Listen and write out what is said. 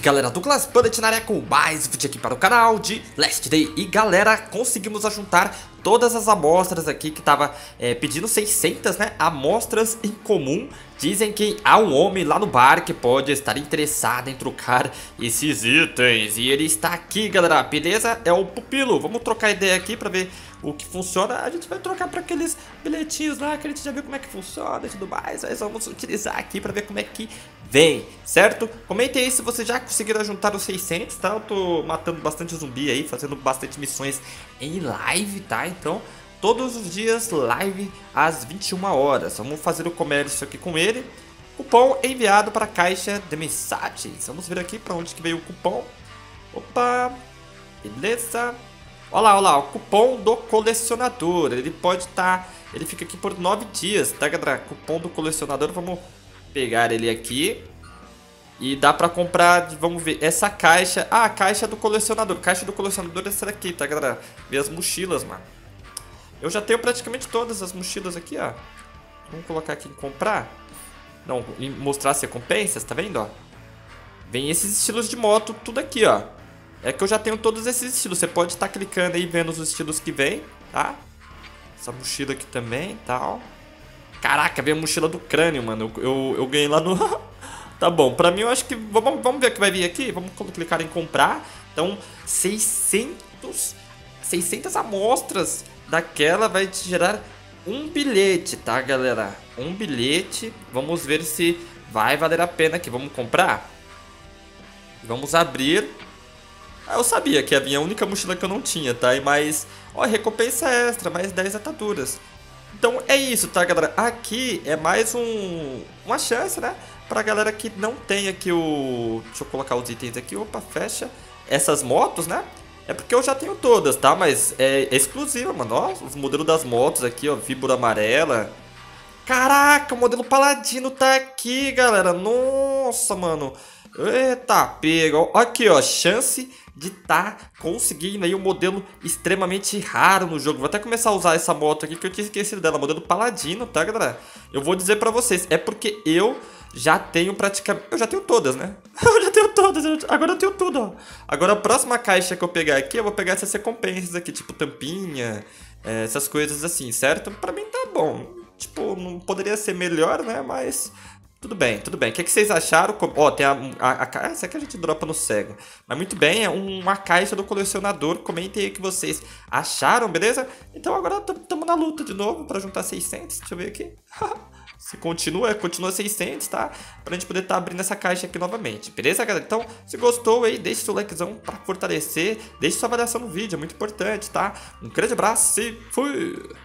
Galera, Douglas Bullet na área com mais um vídeo aqui para o canal de Last Day. E galera, conseguimos juntar todas as amostras aqui que tava pedindo 600, né, amostras em comum. Dizem que há um homem lá no bar que pode estar interessado em trocar esses itens. E ele está aqui, galera, beleza? É o Pupilo. Vamos trocar ideia aqui para ver o que funciona. A gente vai trocar para aqueles bilhetinhos lá que a gente já viu como é que funciona e tudo mais. Mas vamos utilizar aqui para ver como é que vem, certo? Comentem aí se vocês já conseguiram juntar os 600, tá? Eu tô matando bastante zumbi aí, fazendo bastante missões em live, tá? Então, todos os dias live às 21 horas. Vamos fazer o comércio aqui com ele. Cupom enviado para a caixa de mensagens. Vamos ver aqui para onde que veio o cupom. Opa, beleza. Olha lá, o cupom do colecionador. Ele pode estar... ele fica aqui por 9 dias, tá, galera? Cupom do colecionador, vamos pegar ele aqui. E dá pra comprar, vamos ver, essa caixa. Ah, a caixa do colecionador. Caixa do colecionador é essa daqui, tá, galera? Ver as mochilas, mano. Eu já tenho praticamente todas as mochilas aqui, ó. Vamos colocar aqui em comprar. Não, em mostrar as recompensas, tá vendo, ó? Vem esses estilos de moto, tudo aqui, ó. É que eu já tenho todos esses estilos. Você pode estar clicando aí, vendo os estilos que vem, tá? Essa mochila aqui também, tal. Caraca, veio a mochila do crânio, mano. Eu ganhei lá no... Tá bom, pra mim eu acho que... Vamos ver o que vai vir aqui. Vamos clicar em comprar. Então, 600 amostras daquela vai te gerar um bilhete, tá, galera? Um bilhete. Vamos ver se vai valer a pena aqui. Vamos comprar? Vamos abrir. Ah, eu sabia que havia a única mochila que eu não tinha, tá? E mais... ó, recompensa extra, mais 10 ataduras. Então é isso, tá, galera? Aqui é mais uma chance, né? Pra galera que não tem aqui o... deixa eu colocar os itens aqui. Opa, fecha. Essas motos, né? É porque eu já tenho todas, tá? Mas é exclusiva, mano. Ó, os modelos das motos aqui, ó. Víbora amarela. Caraca, o modelo Paladino tá aqui, galera. Nossa, mano. Eita, pega. Aqui, ó. Chance de conseguindo aí um modelo extremamente raro no jogo. Vou até começar a usar essa moto aqui que eu tinha esquecido dela. Modelo Paladino, tá, galera? Eu vou dizer pra vocês. É porque eu já tenho praticamente... eu já tenho todas, né? Eu já tenho todas. Agora eu tenho tudo, ó. Agora a próxima caixa que eu pegar aqui, eu vou pegar essas recompensas aqui. Tipo tampinha, essas coisas assim, certo? Pra mim tá bom. Tipo, não poderia ser melhor, né? Mas... tudo bem, tudo bem. O que é que vocês acharam? Ó, tem essa aqui a gente dropa no cego. Mas muito bem, é uma caixa do colecionador. Comentem aí o que vocês acharam, beleza? Então agora estamos na luta de novo para juntar 600. Deixa eu ver aqui. Se continua 600, tá? Pra gente poder estar abrindo essa caixa aqui novamente, beleza, galera? Então, se gostou aí, deixe seu likezão pra fortalecer. Deixe sua avaliação no vídeo, é muito importante, tá? Um grande abraço e fui!